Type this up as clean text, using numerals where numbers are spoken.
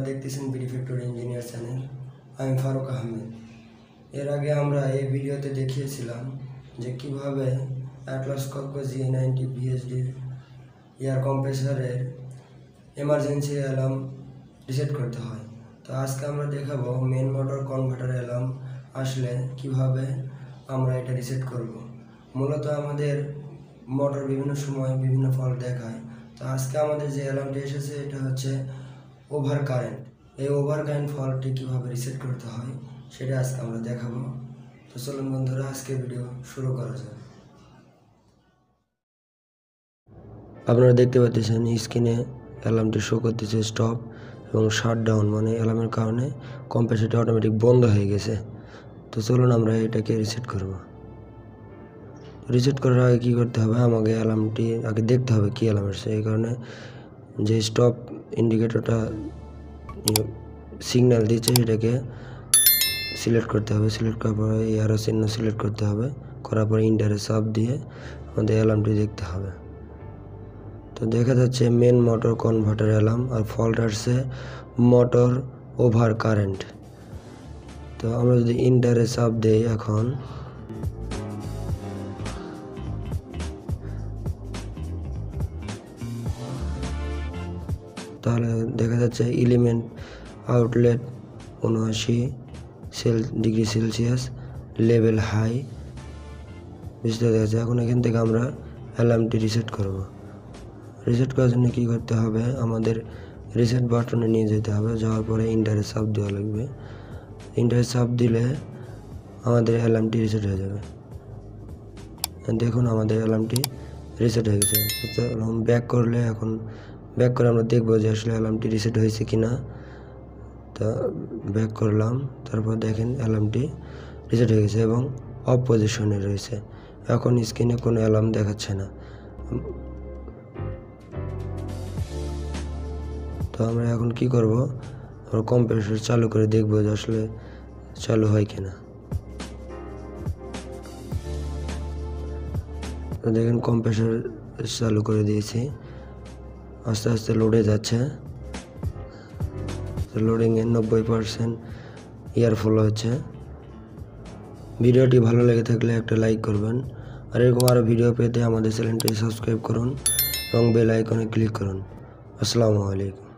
দেখতেছেন BD factory engineer channel. আমি ফারুক আহমেদ। এর আগে আমরা এই ভিডিওতে দেখিয়েছিলাম যে কিভাবে অ্যাটলাস কপকো G90 বিএসডির এয়ার কম্প্রেসরের এমার্জেন্সি অ্যালার্ম রিসেট করতে হয়। তো আজকে আমরা দেখাবো মেন মোটর কনভার্টার অ্যালার্ম আসলে কিভাবে আমরা এটা রিসেট করব। মূলত আমাদের মোটর বিভিন্ন সময় বিভিন্ন ফল্ট দেখায়। তো আজকে আমাদের যে অ্যালার্মটি এসেছে এটা হচ্ছে ওভার কারেন্ট। এই ওভার কারেন্ট ফল্টটি কীভাবে রিসেট করতে হয় সেটা আজকে আমরা দেখাবো। তো চলুন বন্ধুরা, আজকে ভিডিও শুরু করা যাক। আপনারা দেখতে পাচ্ছেন স্ক্রিনে অ্যালার্মটি শো করতেছে স্টপ এবং শাটডাউন, মানে অ্যালার্মের কারণে কম্প্রেসরটি অটোমেটিক বন্ধ হয়ে গেছে। তো চলুন আমরা এটাকে রিসেট করব। রিসেট করার আগে কী করতে হবে, আমাকে অ্যালার্মটি আগে দেখতে হবে কী অ্যালার্ম আসছে। এই কারণে যে স্টপ ইন্ডিকেটরটা সিগন্যাল দিচ্ছে সেটাকে সিলেক্ট করতে হবে। সিলেক্ট করার পরে এই অ্যারো চিহ্ন সিলেক্ট করতে হবে। করার পরে ইন্টারে চাপ দিয়ে আমাদের অ্যালার্মটি দেখতে হবে। তো দেখা যাচ্ছে মেন মোটর কনভার্টার অ্যালার্ম, আর ফল্ট আসছে মোটর ওভার কারেন্ট। তো আমরা যদি ইন্টারে চাপ দেই এখন, তাহলে দেখা যাচ্ছে element outlet 79 degree Celsius, level high বুঝতে দেখা যাচ্ছে। এখন এখান থেকে আমরা অ্যালার্মটি রিসেট করব। রিসেট করার জন্য কী করতে হবে, আমাদের রিসেট বাটনে নিয়ে যেতে হবে। যাওয়ার পরে ইন্টারে চাপ দেওয়া লাগবে। ইন্টারে চাপ দিলে আমাদের অ্যালার্মটি রিসেট হয়ে যাবে। দেখুন আমাদের অ্যালার্মটি রিসেট হয়ে গেছে। ব্যাক করলে, এখন ব্যাক করে আমরা দেখবো যে আসলে অ্যালার্মটি রিসেট হয়েছে কি না। তো ব্যাক করলাম, তারপর দেখেন অ্যালার্মটি রিসেট হয়ে গেছে এবং অফ পজিশনে রয়েছে। এখন স্ক্রিনে কোনো অ্যালার্ম দেখাচ্ছে না। তো আমরা এখন কি করব, আমরা কম্প্রেসর চালু করে দেখবো যে আসলে চালু হয় কিনা। তো দেখেন কম্প্রেসর চালু করে দিয়েছি, আস্তে আস্তে লোডে যাচ্ছে। লোডিংয়ে 90% এয়ার ফ্লো হচ্ছে। ভিডিওটি ভালো লেগে থাকলে একটা লাইক করবেন, আর এরকম আরও ভিডিও পেতে আমাদের চ্যানেলটি সাবস্ক্রাইব করুন এবং বেল আইকনে ক্লিক করুন। আসসালামু আলাইকুম।